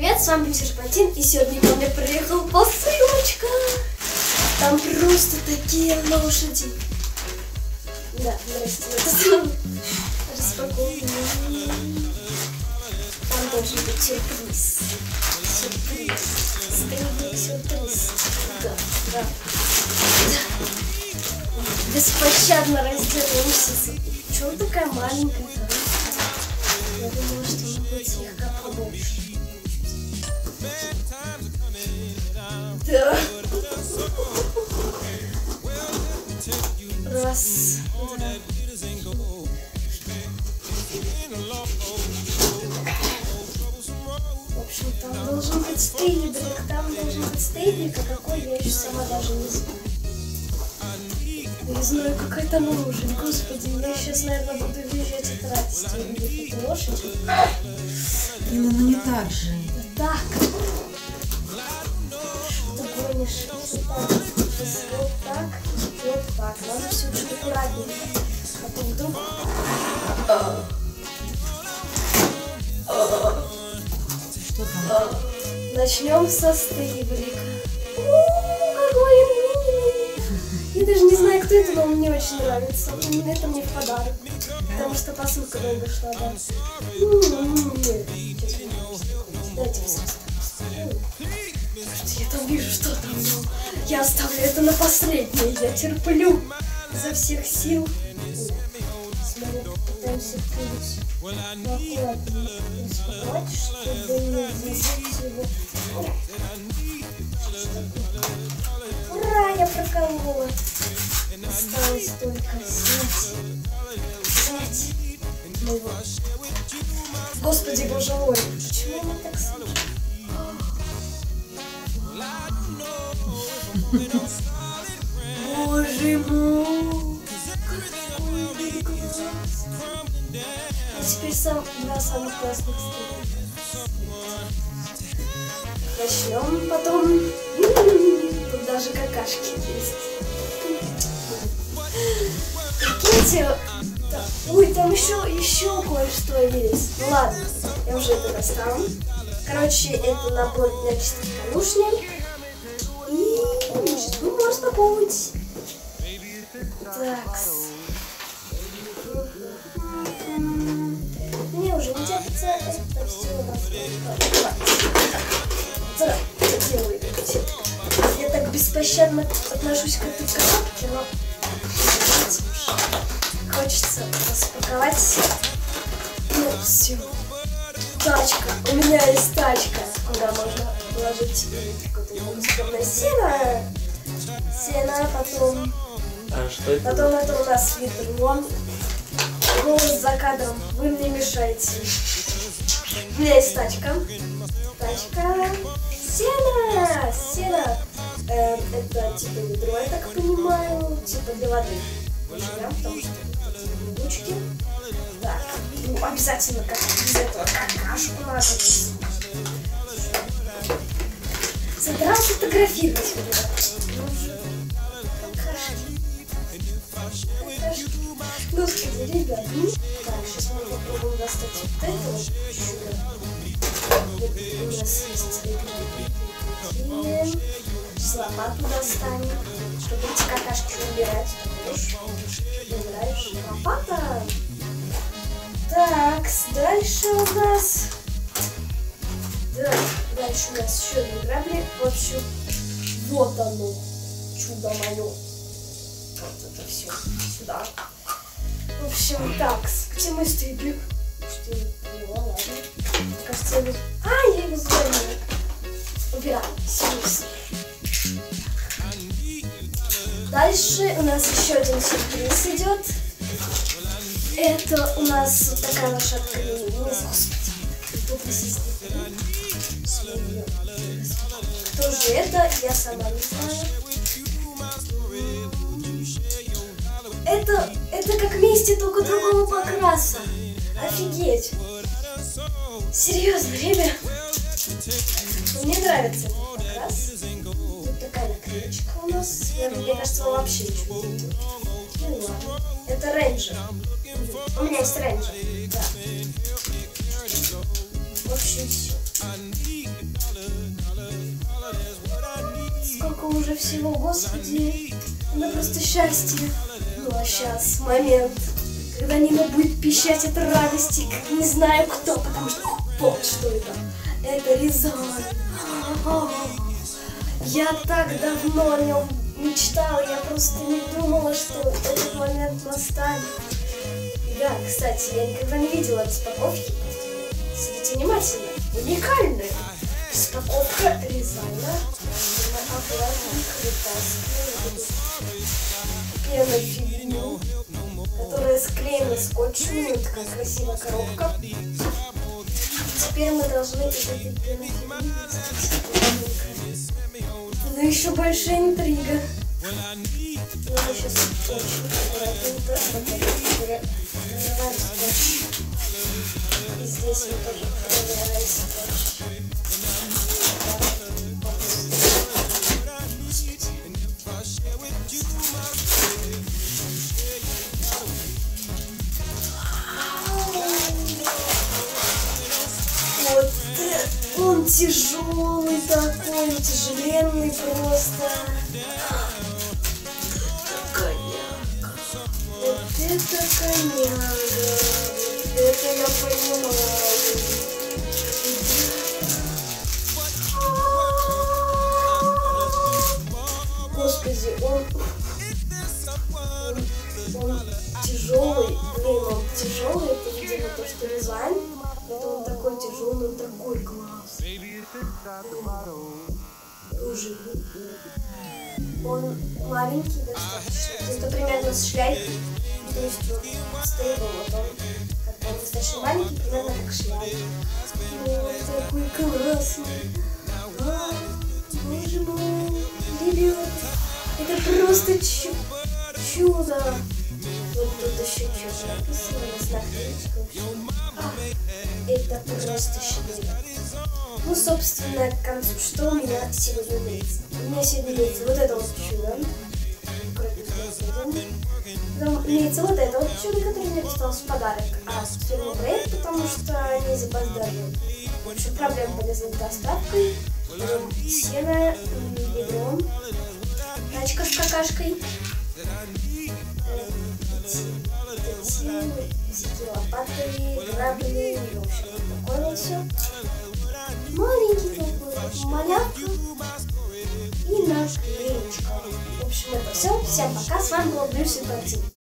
Привет, с вами Серпантин, и сегодня ко мне приехала посылочка. Там просто такие лошади. Да, здрасте, распаковка. Там должен быть сюрприз. Сюрприз. Да. Беспощадно разделаемся. Чего она такая маленькая? Я думала, что она будет слегка побольше. Да. Раз. Да. В общем, там должен быть стейблик, а какой я еще сама даже не знаю. Не знаю, какая там лошадь, господи, я сейчас, наверное, буду въезжать от радости увидеть эту лошадь. Ну не так же. Да так. Что ты гонишь? Вот так, вот так. Надо все очень аккуратненько. А то вдруг... Что там? Начнем со стейблика. Какой милый! Я даже не знаю, кто это, но он мне очень нравится. Это мне в подарок. Потому что посылка долго шла, да. Дайте посмотрю. Я там вижу, что там. Я оставлю это на последнее. Я терплю изо всех сил. Смотри, пытаемся открыть. Аккуратно распаковать, чтобы не высить его. Ура, я проколола. Осталось только снять. Господи, боже мой. Почему она так слышит? Боже мой. Какой прекрасный. А теперь два самых классных стейблика. Начнем потом. Тут даже какашки есть. Прикиньте. Ой, там еще кое-что есть. Ну ладно, я уже это достану. Короче, это набор для чистки конюшни. И сейчас будем распаковывать. Так. Мне уже не терпится это все распаковать. Да, делаю. Я так беспощадно отношусь к этой коробке, но хочется распаковать. Ну все. Тачка. У меня есть тачка, куда можно положить какое-то скромное сено. Потом. А что это? Потом это у нас ведро. Голос за кадром. Вы мне мешаете. У меня есть тачка. Сено. Это типа ведро, я так понимаю. Типа для воды. Потому что тут ручки. Так, ну обязательно как без этого какашку надо. Собираюсь фотографировать. Какашки. Господи, ребят. Так, сейчас мы попробуем достать вот это вот. У нас есть ребят. Лопату достанем, чтобы эти какашки убирать. Убираешь лопата. Так, дальше у нас еще один грабли. В общем, вот оно, чудо мое. Вот это все сюда. В общем, так, где мой стейблик? Ладно. Кажется, я его звоню. Убираем, сервис. Дальше у нас еще один сюрприз идет. Это у нас вот такая лошадка. Господи, кто же это? Я сама не знаю. Это как вместе, только другого покраса. Офигеть. Серьезно, ребят. Мне нравится этот покрас. Тут такая наклеечка у нас. Мне кажется, он вообще ничего не делает. Ну ладно. Это рейнджер. У меня есть рейнджер. Да. В общем, все. Сколько уже всего, господи. Это просто счастье. Ну а сейчас момент, когда Нина будет пищать от радости, как не знаю кто, потому что вот что это. Это Рязань. Я так давно о нем мечтала, я просто не думала, что этот момент настанет. Да, кстати, я никогда не видела распаковки. Смотрите внимательно. Уникальная распаковка Рязана. Аккуратненько вытаскиваем пенофильм, которая склеена скотчем. Вот такая красивая коробка. Теперь мы должны этот пенофильм это еще большая интрига. Надо сейчас очень аккуратненько проверяем скотч. И здесь мы тоже проверяем скотч. Вот он тяжелый такой, тяжеленный просто. Коняка. Вот это коняка. Это я понимаю. Господи, он тяжелый. Блин, он тяжелый. Это, видимо, то, что Рязань. Это он такой тяжелый, он такой класс. Уже. Он маленький достаточно. Это примерно с шляйкой. То есть вот стоит вот он как-то достаточно маленький, примерно как шляйка. Вот такой классный. Боже мой, ребята. Это просто чудо. Вот тут еще что-то написано, у нас наклеечка. Это просто шедевр. Ну, собственно, к концу, что у меня сегодня имеется? У меня сегодня имеется вот это вот чудо. Имеется вот это вот чудо, которое мне досталось в подарок от фирмы Брейд, потому что они запоздали. В общем, проблема полезла с доставкой. Сено, ведро, тачка с какашкой. Всякие лопаты, грабли, в общем, вот такое вот все. Маленький такой, малявка и наклеечка. В общем, это все. Всем пока, с вами был Брюс и Бартин.